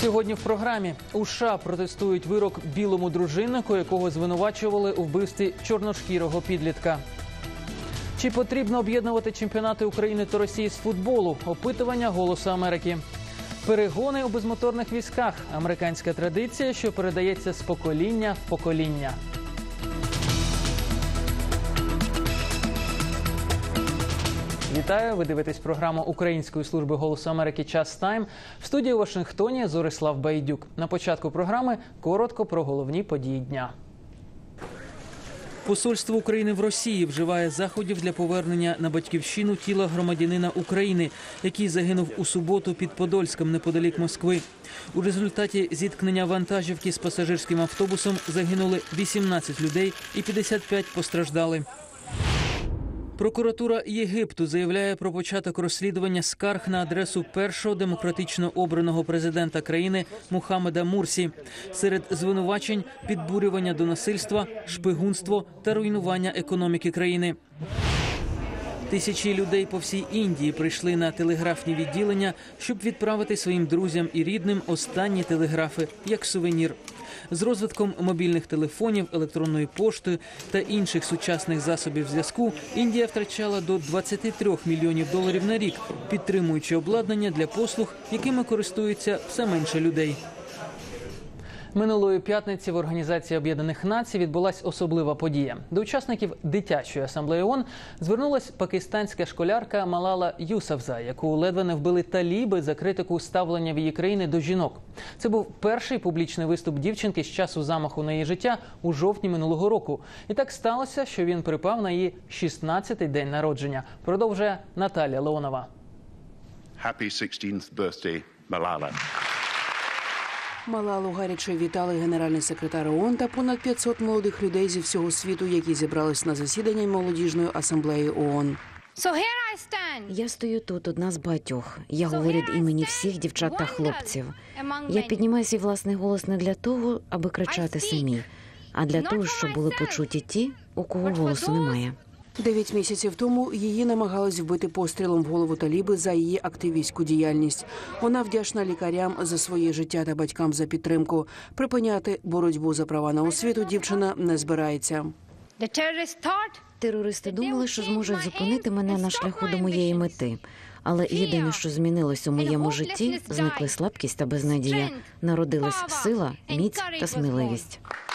Сьогодні в програмі у США протестують вирок білому дружиннику, якого звинувачували у вбивстві чорношкірого підлітка. Чи потрібно об'єднувати чемпіонати України та Росії з футболу? Опитування «Голосу Америки». Перегони у безмоторних військах. Американська традиція, що передається з покоління в покоління. Вітаю! Ви дивитесь програму Української служби «Голосу Америки. Час Тайм». В студії у Вашингтоні Зорислав Байдюк. На початку програми коротко про головні події дня. Посольство України в Росії вживає заходів для повернення на батьківщину тіла громадянина України, який загинув у суботу під Подольськом, неподалік Москви. У результаті зіткнення вантажівки з пасажирським автобусом загинули 18 людей і 55 постраждали. Прокуратура Єгипту заявляє про початок розслідування скарг на адресу першого демократично обраного президента країни Мухаммеда Мурсі. Серед звинувачень – підбурювання до насильства, шпигунство та руйнування економіки країни. Тисячі людей по всій Індії прийшли на телеграфні відділення, щоб відправити своїм друзям і рідним останні телеграфи, як сувенір. З розвитком мобільних телефонів, електронної пошти та інших сучасних засобів зв'язку Індія втрачала до $23 мільйонів на рік, підтримуючи обладнання для послуг, якими користуються все менше людей. Минулої п'ятниці в Організації Об'єднаних Націй відбулася особлива подія. До учасників дитячої асамблеї ООН звернулась пакистанська школярка Малала Юсафзай, яку ледве не вбили таліби за критику ставлення в її країни до жінок. Це був перший публічний виступ дівчинки з часу замаху на її життя у жовтні минулого року. І так сталося, що він припав на її 16-й день народження. Продовжує Наталія Леонова. Happy 16th birthday, Malala. Малалу гаряче вітали генеральний секретар ООН та понад 500 молодих людей зі всього світу, які зібрались на засідання молодіжної асамблеї ООН. Я стою тут, одна з багатьох. Я говорю від імені всіх дівчат та хлопців. Я піднімаю свій власний голос не для того, аби кричати самі, а для того, щоб були почуті ті, у кого голосу немає. 9 місяців тому її намагались вбити пострілом в голову таліби за її активістську діяльність. Вона вдячна лікарям за своє життя та батькам за підтримку. Припиняти боротьбу за права на освіту дівчина не збирається. Терористи думали, що зможуть зупинити мене на шляху до моєї мети. Але єдине, що змінилось у моєму житті, зникли слабкість та безнадія. Народилась сила, міць та сміливість.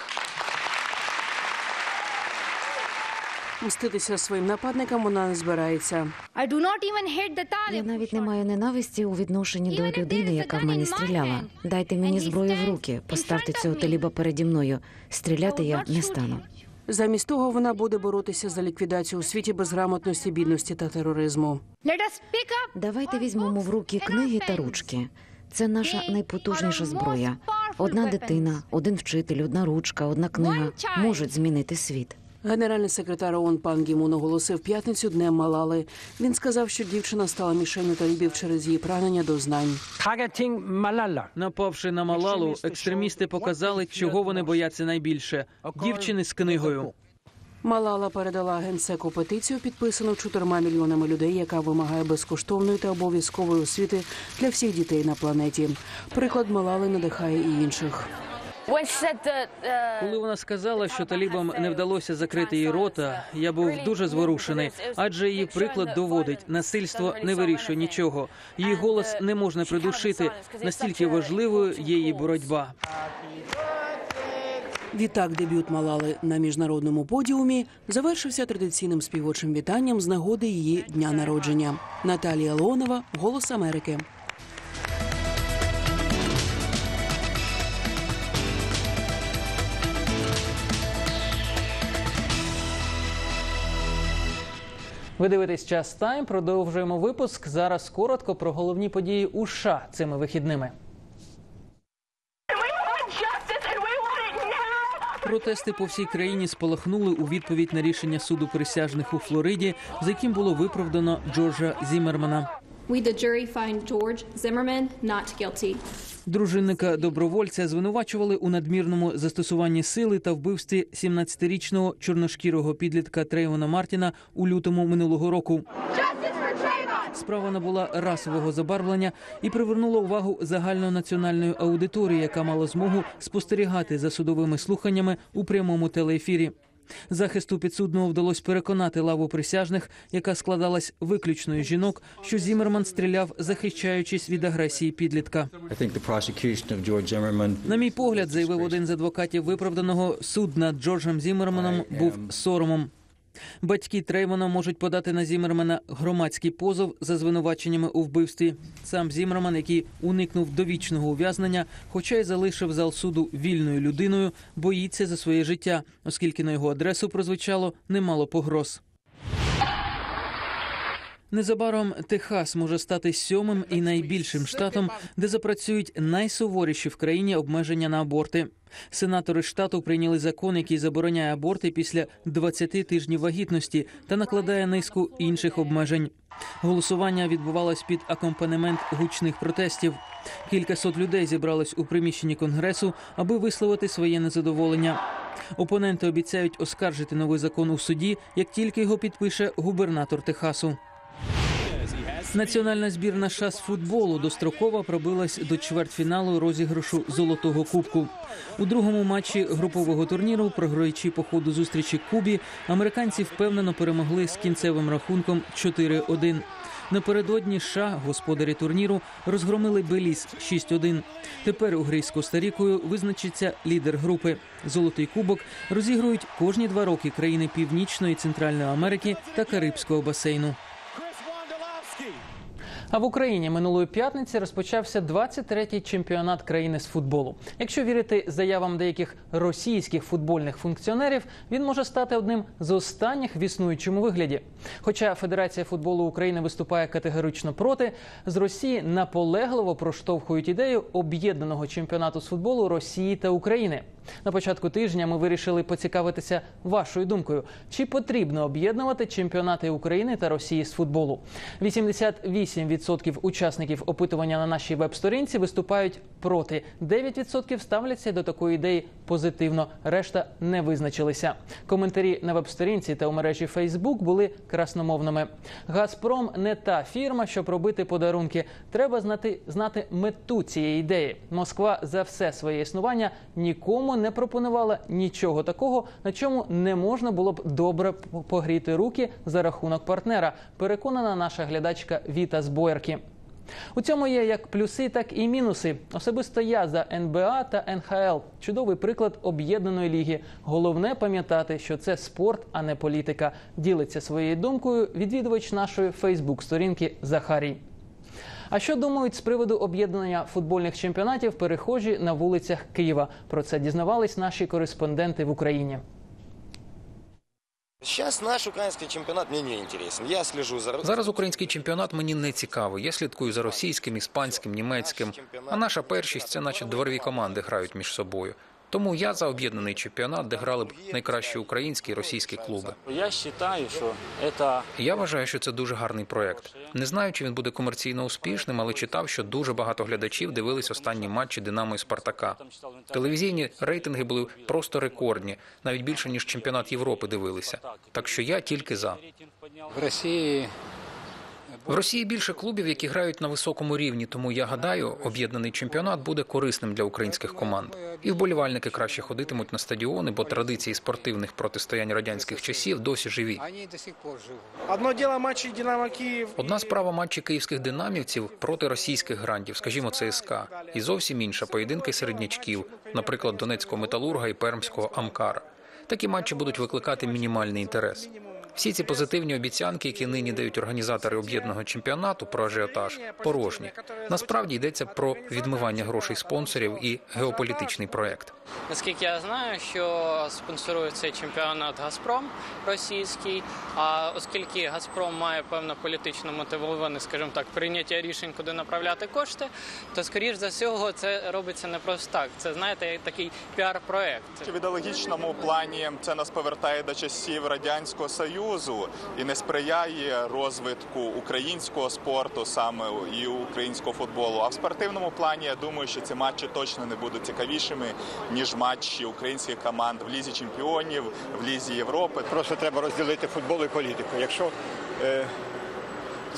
Мститися своїм нападникам вона не збирається. Я навіть не маю ненависті у відношенні до людини, яка в мене стріляла. Дайте мені зброю в руки, поставте цього таліба переді мною. Стріляти я не стану. Замість того вона буде боротися за ліквідацію у світі безграмотності, бідності та тероризму. Давайте візьмемо в руки книги та ручки. Це наша найпотужніша зброя. Одна дитина, один вчитель, одна ручка, одна книга можуть змінити світ. Генеральний секретар ООН Пан Гі Мун оголосив п'ятницю Днем Малали. Він сказав, що дівчина стала мішенню талібів через її прагнення до знань. Напавши на Малалу, екстремісти показали, чого вони бояться найбільше – дівчини з книгою. Малала передала Генсеку петицію, підписану 4 мільйонами людей, яка вимагає безкоштовної та обов'язкової освіти для всіх дітей на планеті. Приклад Малали надихає і інших. Коли вона сказала, що талібам не вдалося закрити її рота, я був дуже зворушений, адже її приклад доводить – насильство не вирішує нічого. Її голос не можна придушити, настільки важливою є її боротьба. Відтак дебют Малали на міжнародному подіумі завершився традиційним співочим вітанням з нагоди її дня народження. Наталія Леонова, «Голос Америки». Ви дивитесь «Час Тайм». Продовжуємо випуск. Зараз коротко про головні події у США цими вихідними. Протести по всій країні спалахнули у відповідь на рішення суду присяжних у Флориді, за яким було виправдано Джорджа Зіммермана. We, the jury, find George Zimmerman not guilty. Дружинника-добровольця звинувачували у надмірному застосуванні сили та вбивстві 17-річного чорношкірого підлітка Трейвона Мартіна у лютому минулого року. справа набула расового забарвлення і привернула увагу загальнонаціональної аудиторії, яка мала змогу спостерігати за судовими слуханнями у прямому телеефірі. Захисту підсудного вдалося переконати лаву присяжних, яка складалась виключно із жінок, що Зіммерман стріляв, захищаючись від агресії підлітка. На мій погляд, заявив один з адвокатів виправданого, суд над Джорджем Зіммерманом був соромом. Батьки Трейвона можуть подати на Зіммермана громадський позов за звинуваченнями у вбивстві. Сам Зіммерман, який уникнув довічного ув'язнення, хоча й залишив зал суду вільною людиною, боїться за своє життя, оскільки на його адресу прозвучало немало погроз. Незабаром Техас може стати 7-м і найбільшим штатом, де запрацюють найсуворіші в країні обмеження на аборти. Сенатори штату прийняли закон, який забороняє аборти після 20 тижнів вагітності та накладає низку інших обмежень. Голосування відбувалось під акомпанемент гучних протестів. Кількасот людей зібрались у приміщенні Конгресу, аби висловити своє незадоволення. Опоненти обіцяють оскаржити новий закон у суді, як тільки його підпише губернатор Техасу. Національна збірна США з футболу достроково пробилась до чвертьфіналу розіграшу «Золотого кубку». У другому матчі групового турніру, програючи по ходу зустрічі Кубі, американці впевнено перемогли з кінцевим рахунком 4-1. Напередодні США, господарі турніру, розгромили Беліз 6-1. Тепер у грі з Коста-Рікою визначиться лідер групи. «Золотий кубок» розігрують кожні 2 роки країни Північної, Центральної Америки та Карибського басейну. А в Україні минулої п'ятниці розпочався 23-й чемпіонат країни з футболу. Якщо вірити заявам деяких російських футбольних функціонерів, він може стати одним з останніх в існуючому вигляді. Хоча Федерація футболу України виступає категорично проти, з Росії наполегливо проштовхують ідею об'єднаного чемпіонату з футболу Росії та України. На початку тижня ми вирішили поцікавитися вашою думкою. Чи потрібно об'єднувати чемпіонати України та Росії з футболу? 88% учасників опитування на нашій веб-сторінці виступають проти. 9% ставляться до такої ідеї позитивно. Решта не визначилися. Коментарі на веб-сторінці та у мережі Facebook були красномовними. «Газпром» – не та фірма, щоб робити подарунки. Треба знати мету цієї ідеї. Москва за все своє існування нікому не пропонувала нічого такого, на чому не можна було б добре погріти руки за рахунок партнера, переконана наша глядачка Віта з Боярки. У цьому є як плюси, так і мінуси. Особисто я за НБА та НХЛ. Чудовий приклад об'єднаної ліги. Головне пам'ятати, що це спорт, а не політика. Ділиться своєю думкою відвідувач нашої Фейсбук-сторінки Захарій. А що думають з приводу об'єднання футбольних чемпіонатів перехожі на вулицях Києва? Про це дізнавались наші кореспонденти в Україні. Зараз український чемпіонат мені не цікавий. Я слідкую за російським, іспанським, німецьким. А наша першість – це наче дворові команди грають між собою. Тому я за об'єднаний чемпіонат, де грали б найкращі українські і російські клуби. Я вважаю, що це дуже гарний проєкт. Не знаю, чи він буде комерційно успішним, але читав, що дуже багато глядачів дивились останні матчі «Динамо» і «Спартака». Телевізійні рейтинги були просто рекордні, навіть більше, ніж чемпіонат Європи дивилися. Так що я тільки за. В Росії більше клубів, які грають на високому рівні, тому я гадаю, об'єднаний чемпіонат буде корисним для українських команд. І вболівальники краще ходитимуть на стадіони, бо традиції спортивних протистоянь радянських часів досі живі. Одна справа матчі київських динамівців проти російських грандів, скажімо, ЦСКА. І зовсім інша поєдинки середнячків, наприклад, донецького «Металурга» і пермського «Амкара». Такі матчі будуть викликати мінімальний інтерес. Всі ці позитивні обіцянки, які нині дають організатори об'єднаного чемпіонату про ажіотаж, порожні. Насправді йдеться про відмивання грошей спонсорів і геополітичний проєкт. Наскільки я знаю, що спонсорує цей чемпіонат «Газпром» російський, а оскільки «Газпром» має певно політично мотивоване, скажімо так, прийняття рішень, куди направляти кошти, то, скоріш за всього, це робиться не просто так. Це, знаєте, такий піар-проєкт. В ідеологічному плані це нас повертає до часів Радянського Союзу і не сприяє розвитку українського спорту, саме і українського футболу. А в спортивному плані, я думаю, що ці матчі точно не будуть цікавішими, ніж матчі українських команд в Лізі чемпіонів, в Лізі Європи. Просто треба розділити футбол і політику. Якщо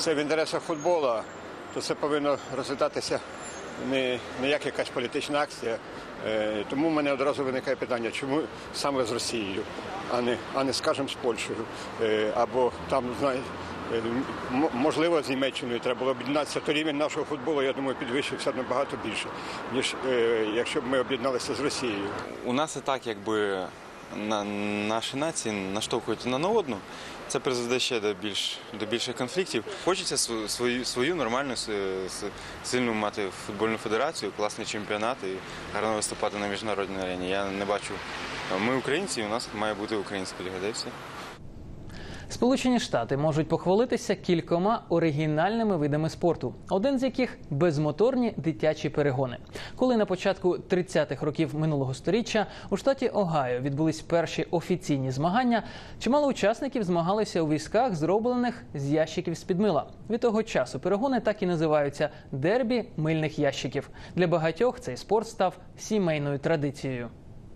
це в інтересах футболу, то це повинно розглядатися не як якась політична акція. Тому в мене одразу виникає питання, чому саме з Росією, а не скажімо, з Польщею. Або там, можливо, з Німеччиною треба було об'єднатися. То рівень нашого футболу, я думаю, підвищився набагато більше, ніж якщо б ми об'єдналися з Росією. У нас і так, якби, наші нації наштовхують на одну. Це призведе ще до більших конфліктів. Хочеться свою нормальну, сильну мати футбольну федерацію, класний чемпіонат і гарно виступати на міжнародній арені. Я не бачу. Ми українці, у нас має бути українська ліга, де все. Сполучені Штати можуть похвалитися кількома оригінальними видами спорту, один з яких – безмоторні дитячі перегони. Коли на початку 30-х років минулого сторіччя у штаті Огайо відбулись перші офіційні змагання, чимало учасників змагалися у візках, зроблених з ящиків з-під мила. Від того часу перегони так і називаються «дербі мильних ящиків». Для багатьох цей спорт став сімейною традицією.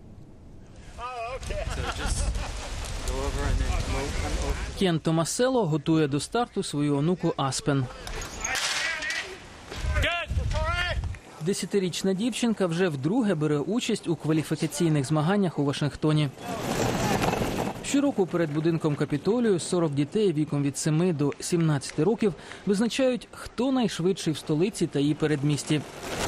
Кен Томасело готує до старту свою онуку Аспен. 10-річна дівчинка вже вдруге бере участь у кваліфікаційних змаганнях у Вашингтоні. Щороку перед будинком Капітолію 40 дітей віком від 7 до 17 років визначають, хто найшвидший в столиці та її передмісті.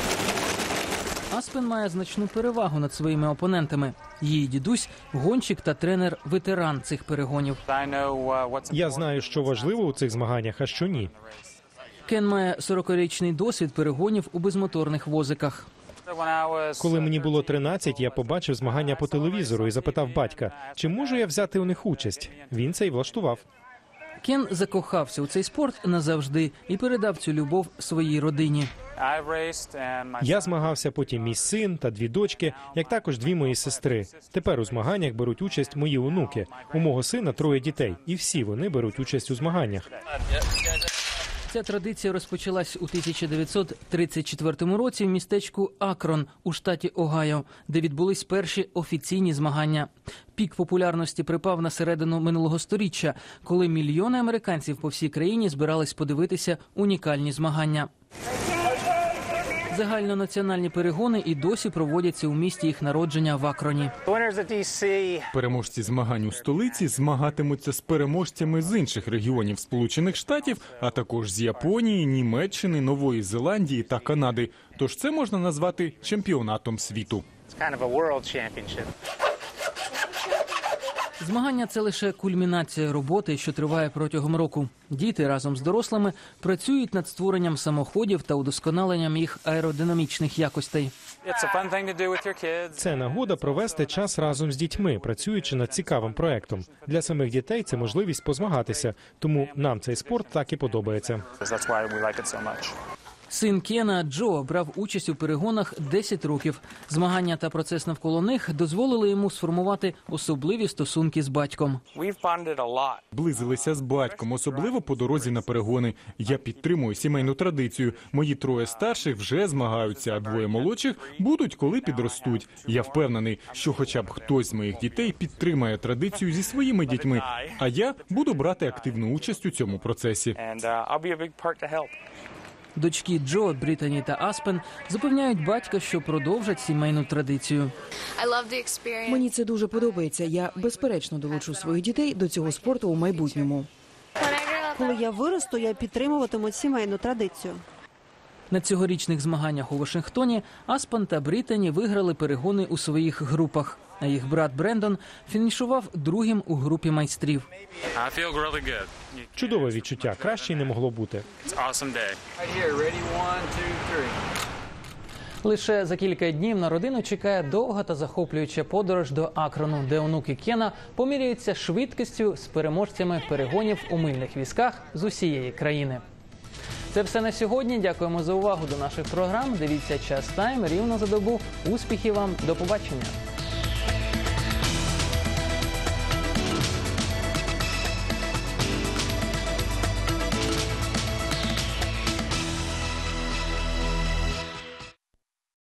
Аспен має значну перевагу над своїми опонентами. Її дідусь – гонщик та тренер-ветеран цих перегонів. Я знаю, що важливо у цих змаганнях, а що ні. Кен має 40-річний досвід перегонів у безмоторних возиках. Коли мені було 13, я побачив змагання по телевізору і запитав батька, чи можу я взяти у них участь. Він це й влаштував. Кен закохався у цей спорт назавжди і передав цю любов своїй родині. Я змагався, потім мій син та 2 дочки, як також 2 мої сестри. Тепер у змаганнях беруть участь мої онуки. У мого сина 3 дітей, і всі вони беруть участь у змаганнях. Ця традиція розпочалась у 1934 році в містечку Акрон у штаті Огайо, де відбулись перші офіційні змагання. Пік популярності припав на середину минулого сторіччя, коли мільйони американців по всій країні збирались подивитися унікальні змагання. Загальнонаціональні перегони і досі проводяться у місті їх народження в Акроні. Переможці змагань у столиці змагатимуться з переможцями з інших регіонів Сполучених Штатів, а також з Японії, Німеччини, Нової Зеландії та Канади. Тож це можна назвати чемпіонатом світу. Змагання – це лише кульмінація роботи, що триває протягом року. Діти разом з дорослими працюють над створенням самоходів та удосконаленням їх аеродинамічних якостей. Це нагода провести час разом з дітьми, працюючи над цікавим проектом. Для самих дітей це можливість позмагатися, тому нам цей спорт так і подобається. Син Кена Джо брав участь у перегонах 10 років. Змагання та процес навколо них дозволили йому сформувати особливі стосунки з батьком. Близилися з батьком, особливо по дорозі на перегони. Я підтримую сімейну традицію. Мої 3 старших вже змагаються, а 2 молодших будуть, коли підростуть. Я впевнений, що хоча б хтось з моїх дітей підтримає традицію зі своїми дітьми, а я буду брати активну участь у цьому процесі. Дочки Джо, Брітані та Аспен запевняють батька, що продовжать сімейну традицію. Мені це дуже подобається. Я, безперечно, долучу своїх дітей до цього спорту у майбутньому. Коли я виросту, я підтримуватиму сімейну традицію. На цьогорічних змаганнях у Вашингтоні Аспен та Брітані виграли перегони у своїх групах, а їх брат Брендон фінішував другим у групі майстрів. Чудове відчуття, краще й не могло бути. Лише за кілька днів на родину чекає довга та захоплююча подорож до Акрону, де онуки Кена поміряються швидкістю з переможцями перегонів у мильних візках з усієї країни. Це все на сьогодні. Дякуємо за увагу до наших програм. Дивіться «Час Тайм» рівно за добу. Успіхів вам. До побачення.